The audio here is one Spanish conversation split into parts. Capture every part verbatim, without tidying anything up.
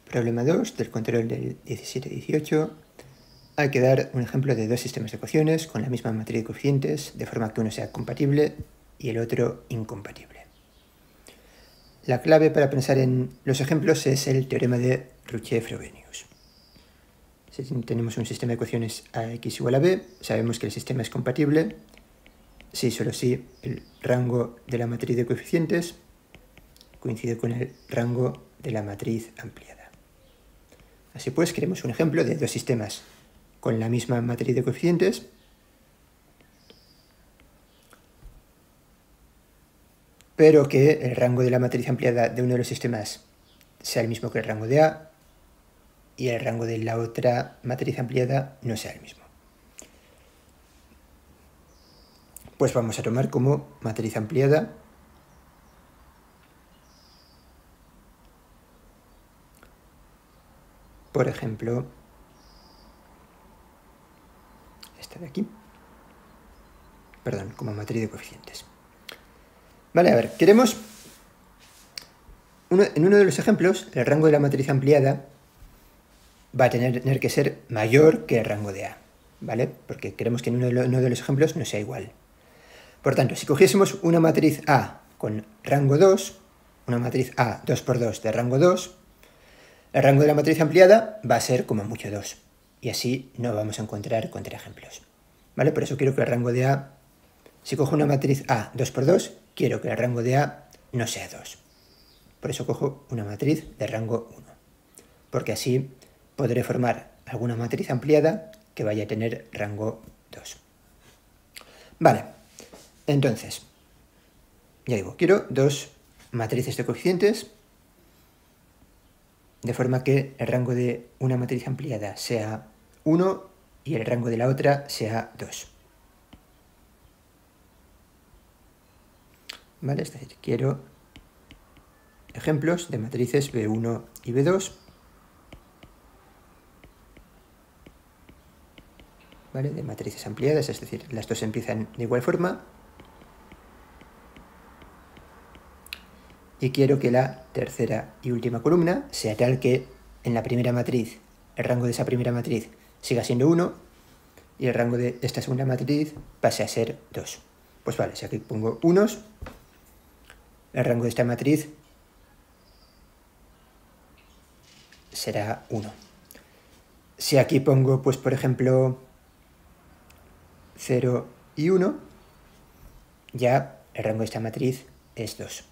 Problema dos del control del diecisiete dieciocho. Hay que dar un ejemplo de dos sistemas de ecuaciones con la misma matriz de coeficientes, de forma que uno sea compatible y el otro incompatible. La clave para pensar en los ejemplos es el teorema de Rouchet-Frobenius. Si tenemos un sistema de ecuaciones ax igual a b, sabemos que el sistema es compatible si solo si el rango de la matriz de coeficientes coincide con el rango de la matriz ampliada. Así pues, queremos un ejemplo de dos sistemas con la misma matriz de coeficientes pero que el rango de la matriz ampliada de uno de los sistemas sea el mismo que el rango de A y el rango de la otra matriz ampliada no sea el mismo. Pues vamos a tomar como matriz ampliada por ejemplo esta de aquí, perdón, como matriz de coeficientes. Vale, a ver, queremos, uno, en uno de los ejemplos, el rango de la matriz ampliada va a tener, tener que ser mayor que el rango de A, ¿vale? Porque queremos que en uno de, los, uno de los ejemplos no sea igual. Por tanto, si cogiésemos una matriz A con rango dos, una matriz A dos por dos de rango dos, el rango de la matriz ampliada va a ser como mucho dos, y así no vamos a encontrar contraejemplos, ¿vale? Por eso quiero que el rango de A, si cojo una matriz A dos por dos, quiero que el rango de A no sea dos. Por eso cojo una matriz de rango uno, porque así podré formar alguna matriz ampliada que vaya a tener rango dos. Vale, entonces, ya digo, quiero dos matrices de coeficientes, de forma que el rango de una matriz ampliada sea uno y el rango de la otra sea dos. ¿Vale? Es decir, quiero ejemplos de matrices B uno y B dos, ¿vale? De matrices ampliadas, es decir, las dos empiezan de igual forma. Y quiero que la tercera y última columna sea tal que en la primera matriz, el rango de esa primera matriz siga siendo uno y el rango de esta segunda matriz pase a ser dos. Pues vale, si aquí pongo unos, el rango de esta matriz será uno. Si aquí pongo, pues por ejemplo, cero y uno, ya el rango de esta matriz es dos.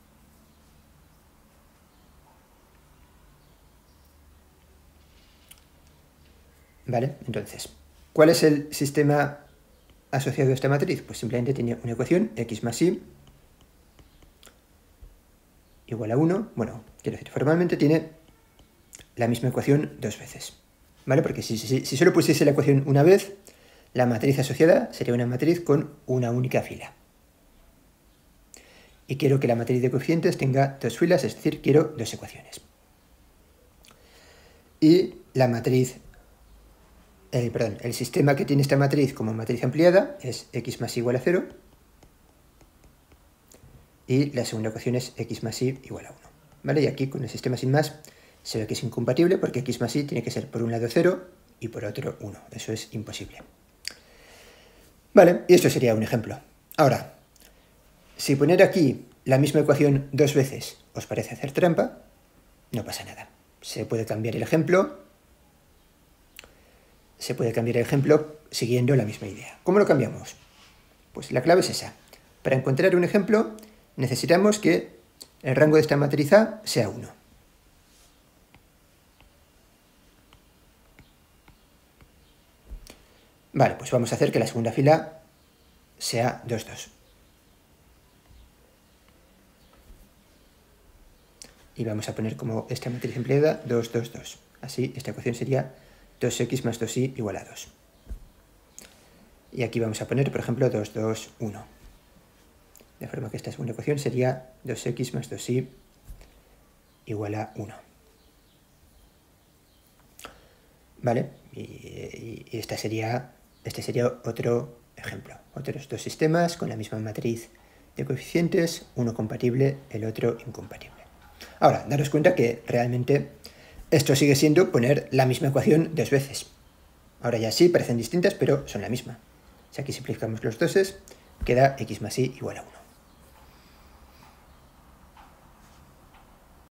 ¿Vale? Entonces, ¿cuál es el sistema asociado a esta matriz? Pues simplemente tiene una ecuación, x más y igual a uno. Bueno, quiero decir, formalmente tiene la misma ecuación dos veces, ¿vale? Porque si, si, si solo pusiese la ecuación una vez, la matriz asociada sería una matriz con una única fila. Y quiero que la matriz de coeficientes tenga dos filas, es decir, quiero dos ecuaciones. Y la matriz, eh, perdón, el sistema que tiene esta matriz como matriz ampliada es x más y igual a cero. Y la segunda ecuación es x más y igual a uno. ¿Vale? Y aquí con el sistema sin más se ve que es incompatible porque x más y tiene que ser por un lado cero y por otro uno. Eso es imposible. Vale, y esto sería un ejemplo. Ahora, si poner aquí la misma ecuación dos veces os parece hacer trampa, no pasa nada. Se puede cambiar el ejemplo, se puede cambiar el ejemplo siguiendo la misma idea. ¿Cómo lo cambiamos? Pues la clave es esa. Para encontrar un ejemplo necesitamos que el rango de esta matriz A sea uno. Vale, pues vamos a hacer que la segunda fila sea dos, dos. Y vamos a poner como esta matriz empleada dos, dos, dos. Así, esta ecuación sería dos x más dos y igual a dos. Y aquí vamos a poner, por ejemplo, dos, dos, uno. De forma que esta segunda ecuación sería dos x más dos y igual a uno. ¿Vale? Y, y esta sería, este sería otro ejemplo. Otros dos sistemas con la misma matriz de coeficientes, uno compatible, el otro incompatible. Ahora, daros cuenta que realmente esto sigue siendo poner la misma ecuación dos veces. Ahora ya sí, parecen distintas, pero son la misma. Si aquí simplificamos los doses, queda x más y igual a uno.